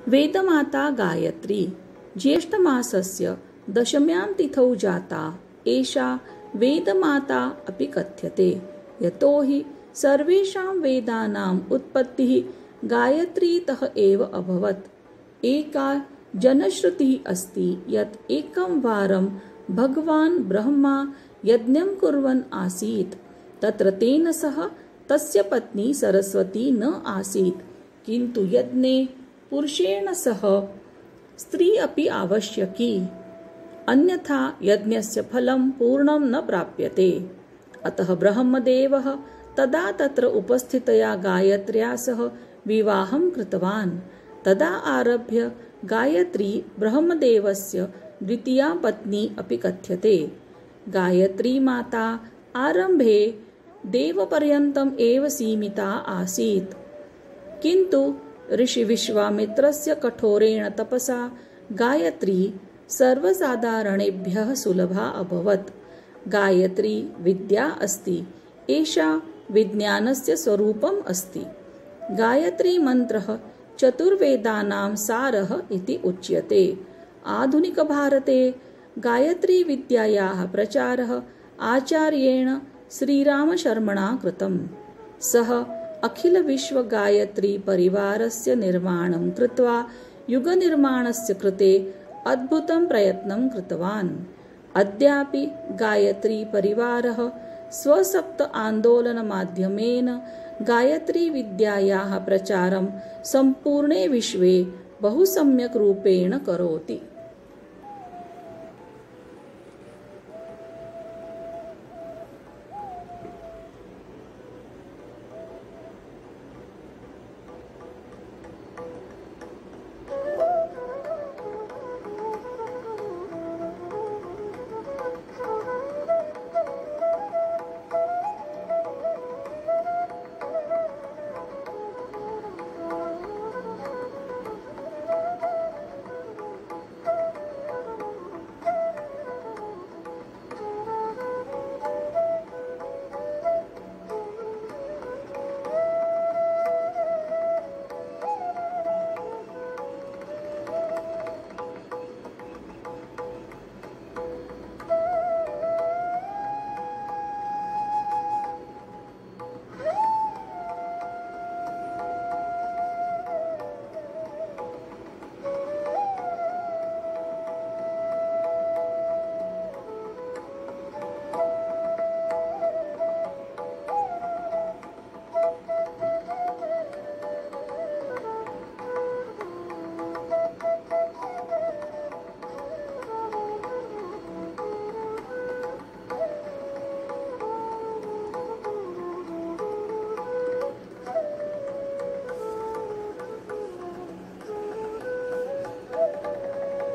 वेदमाता गायत्री ज्येष्ठमासस्य दशम्यां तिथौ जाता एषा वेदमाता अपि कथ्यते। यतो हि सर्वेषां वेदानाम् उत्पत्तिः गायत्रीतः एव अभवत्। एका जनश्रुतिः अस्ति यत् एकं वारं भगवान् ब्रह्मा यज्ञं कुर्वन् आसीत्। तत्र तेन सह तस्य पत्नी सरस्वती न आसीत्, किन्तु यज्ञे पुरुषेण सह स्त्री अपि आवश्यकी, अन्यथा यज्ञस्य फलं पूर्णं न प्राप्यते। अतः ब्रह्मदेवः तदा तत्र उपस्थितया गायत्र्या सह विवाहं कृतवान्। तदा आरभ्य गायत्री ब्रह्मदेवस्य द्वितीया पत्नी अपि कथ्यते। गायत्री माता आरम्भे देवपर्यन्तम् एव सीमिता आसीत्, किन्तु ऋषिविश्वामित्रस्य कठोरेण तपसा गायत्री सर्वसाधारणेभ्यः सुलभा अभवत्। गायत्री विद्या अस्ति, एषा विज्ञानस्य स्वरूपम् अस्ति। गायत्री मन्त्रः चतुर्वेदानां सारः इति उच्यते। आधुनिकभारते गायत्री विद्यायाः प्रचारः आचार्येण श्रीरामशर्मणा कृतम्। सः अखिलविश्वगायत्री परिवारस्य निर्माणं कृत्वा युगनिर्माणस्य कृते अद्भुतं प्रयत्नं कृतवान्। अद्यापि गायत्री परिवारः स्वसप्त आन्दोलनमाध्यमेन गायत्री विद्यायाः प्रचारं सम्पूर्णे विश्वे बहु सम्यक् रूपेण करोति।